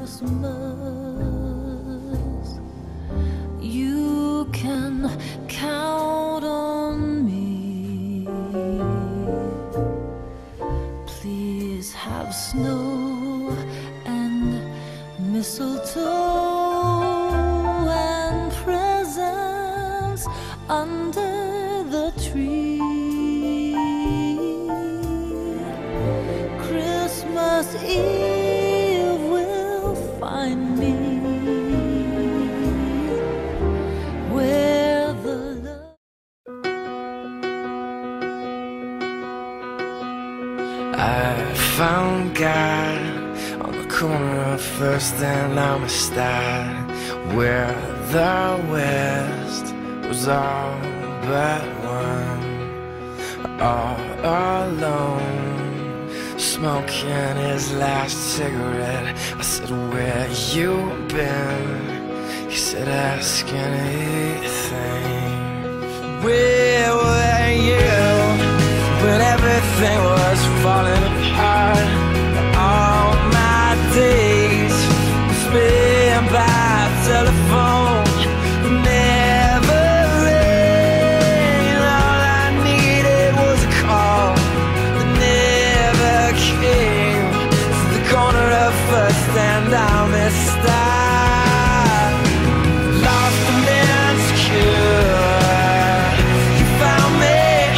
Christmas. You can count on me. Please have snow and mistletoe and presents under the tree. Christmas Eve will find me where the love. I found God on the corner of First and Amistad, where the West was all but one, all alone, smoking his last cigarette. I said, where you been? He said, ask anything. Where were you when everything was falling apart? All my days spent by telephone, never rang. All I needed was a call that never came. To the corner of First and Amistad, lost and insecure. You found me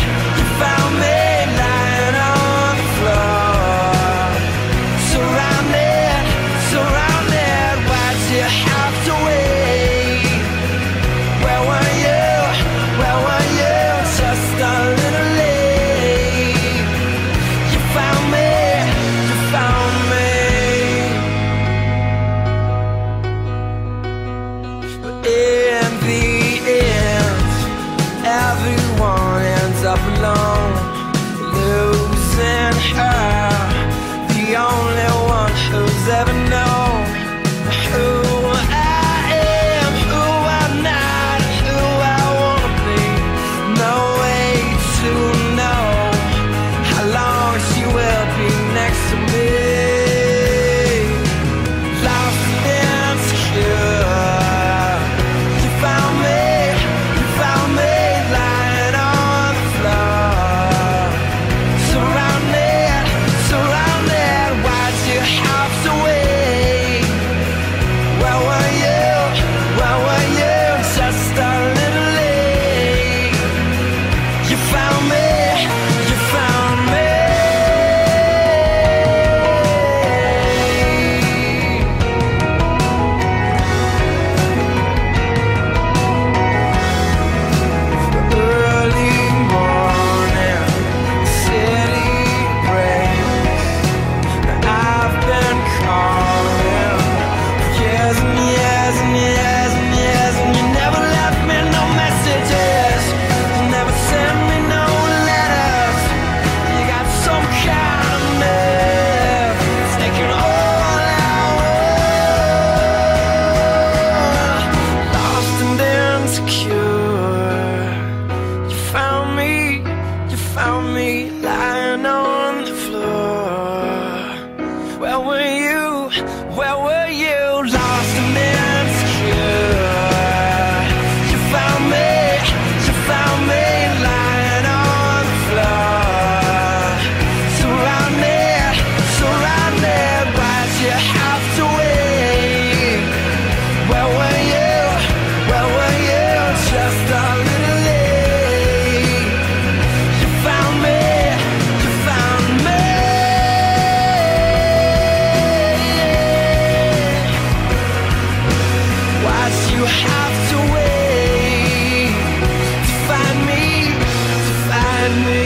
lying on the floor, surrounded. Why'd you have to wait? Where were you? Just a little late. You found me. But in the end, everyone ends up alone, losing her, the only one who's ever known who I am, who I'm not, who I wanna be. No way to know how long she will be next to me. Lost and insecure. You found me lying on the floor, surrounded. Why'd you have to wait? Where were you? Just a little late. You found me. Early morning, city breaks. I've been calling years and years and years and years, and you never left me no messages. You never sent me no letters. You got some kind of nerve, taking all I want. Lost and insecure. You found me lying on the floor. Where were you? Lost and insecure. You found me lying on the floor, surrounded. Why'd you have to wait? Where were you? Just a little late. You found me. Why'd you have to wait to find me?